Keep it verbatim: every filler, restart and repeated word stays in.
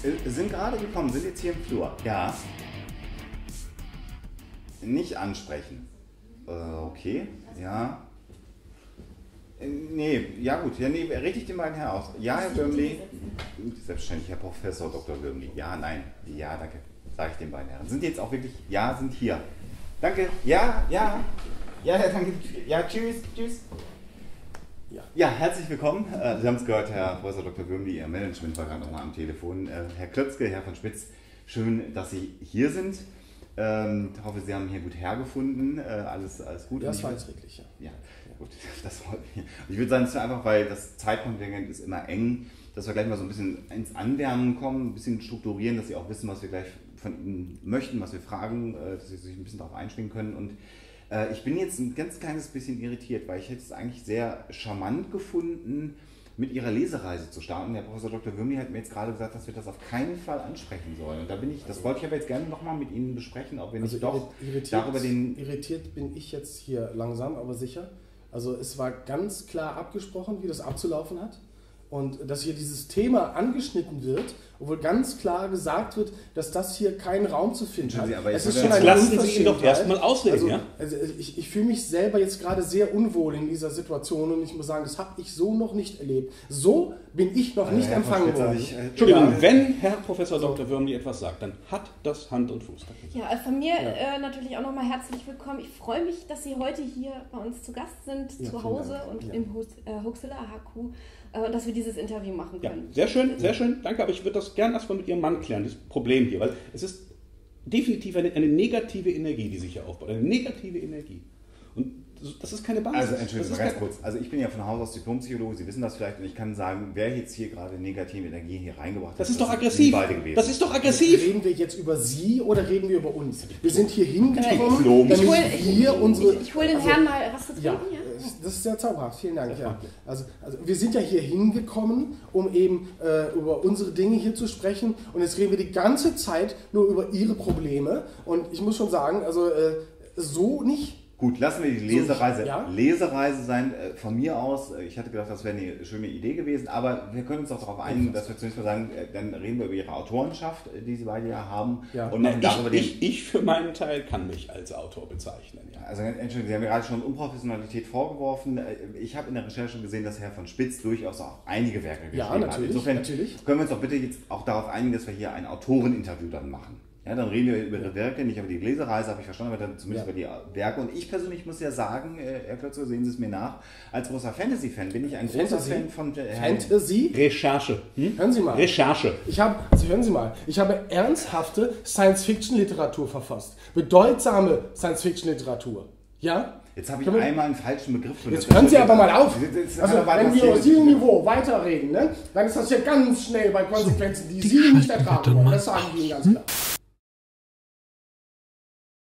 Sind gerade gekommen, sind jetzt hier im Flur. Ja. Nicht ansprechen. Äh, okay, ja. Äh, nee, ja gut, ja, nee, richtig den beiden Herren aus. Ja, Herr Würmli. Selbstverständlich, Herr Professor Doktor Würmli. Ja, nein, ja, danke. Sage ich den beiden Herren. Sind die jetzt auch wirklich, ja, sind hier. Danke, ja, ja. Ja, danke. Ja, tschüss, tschüss. Ja, ja, herzlich willkommen. Sie haben es gehört, Herr Professor Doktor Würmli, Ihr Management war gerade nochmal am Telefon. Herr Klötzke, Herr von Spitz, schön, dass Sie hier sind. Ähm, ich hoffe, Sie haben hier gut hergefunden. Äh, alles, alles gut. Ja, das war jetzt wirklich, ja. Ja, gut, das freut mich. Ich würde sagen, es ist einfach, weil das Zeitkontingent ist immer eng, dass wir gleich mal so ein bisschen ins Anwärmen kommen, ein bisschen strukturieren, dass Sie auch wissen, was wir gleich von Ihnen möchten, was wir fragen, äh, dass Sie sich ein bisschen darauf einschwingen können. Und äh, ich bin jetzt ein ganz kleines bisschen irritiert, weil ich hätte es eigentlich sehr charmant gefunden, mit Ihrer Lesereise zu starten. Der Professor Doktor Würmli hat mir jetzt gerade gesagt, dass wir das auf keinen Fall ansprechen sollen. Und da bin ich, das wollte ich aber jetzt gerne nochmal mit Ihnen besprechen, ob wir nicht also doch irritiert, darüber den... Irritiert bin ich jetzt hier langsam, aber sicher. Also es war ganz klar abgesprochen, wie das abzulaufen hat. Und dass hier dieses Thema angeschnitten wird, obwohl ganz klar gesagt wird, dass das hier keinen Raum zu finden hat. Sie, aber es ist schon eine lassen Sie ihn doch erstmal ausreden. Also, ja? also ich, ich fühle mich selber jetzt gerade sehr unwohl in dieser Situation und ich muss sagen, das habe ich so noch nicht erlebt. So bin ich noch nicht Herr empfangen worden. Ich, äh, Entschuldigung, ja. Wenn Herr Professor Doktor Würmli etwas sagt, dann hat das Hand und Fuß. Ja, von mir ja. äh, natürlich auch nochmal herzlich willkommen. Ich freue mich, dass Sie heute hier bei uns zu Gast sind, ja, zu Hause Dank. und ja. im Huxilla A H Q. Und dass wir dieses Interview machen können. Ja, sehr schön, sehr schön, danke, aber ich würde das gerne erstmal mit Ihrem Mann klären, das Problem hier, weil es ist definitiv eine, eine negative Energie, die sich hier aufbaut, eine negative Energie. Und das ist keine Basis. Also Entschuldigung, ganz kurz, also ich bin ja von Haus aus Diplompsychologe, Sie wissen das vielleicht, und ich kann sagen, wer jetzt hier gerade negative Energie hier reingebracht hat, das ist doch aggressiv. Das ist doch aggressiv. Reden wir jetzt über Sie oder reden wir über uns? Wir sind hier hingekommen, damit ich hol, wir unsere... Ich, ich hole den also, Herrn mal was zu trinken. Ja, ja, das ist sehr zauberhaft, vielen Dank. Ja. Also, also wir sind ja hier hingekommen, um eben äh, über unsere Dinge hier zu sprechen, und jetzt reden wir die ganze Zeit nur über Ihre Probleme, und ich muss schon sagen, also äh, so nicht. Gut, lassen wir die Lesereise, so, ja? Lesereise sein. Äh, von mir aus, äh, ich hatte gedacht, das wäre eine schöne Idee gewesen, aber wir können uns auch darauf einigen, dass wir zunächst mal sagen, äh, dann reden wir über Ihre Autorenschaft, äh, die Sie beide ja haben. Ja. Und machen ich, darüber ich, den, ich für meinen Teil kann mich als Autor bezeichnen. Ja. Also Entschuldigung, Sie haben mir gerade schon Unprofessionalität vorgeworfen. Ich habe in der Recherche gesehen, dass Herr von Spitz durchaus auch einige Werke geschrieben ja, natürlich, hat. Insofern natürlich. können wir uns doch bitte jetzt auch darauf einigen, dass wir hier ein Autoreninterview dann machen. Ja, dann reden wir über Ihre Werke, nicht über die Lesereise, habe ich verstanden, aber dann zumindest ja. über die Werke. Und ich persönlich muss ja sagen, Herr Klötzke, sehen Sie es mir nach, als großer Fantasy-Fan bin ich ein großer Fantasy? Fan von... Äh, Fantasy? Recherche. Hm? Hören Sie mal. Recherche. Ich habe, also hören Sie mal, ich habe ernsthafte Science-Fiction-Literatur verfasst. Bedeutsame Science-Fiction-Literatur. Ja? Jetzt habe ich wir, einmal einen falschen Begriff von. Jetzt hören Sie aber mal auf. Also, aber wenn wir auf diesem Niveau weiterreden, ne, dann ist das ja ganz schnell bei Konsequenzen, die Sie nicht ertragen wollen. Das sagen wir Ihnen ganz klar.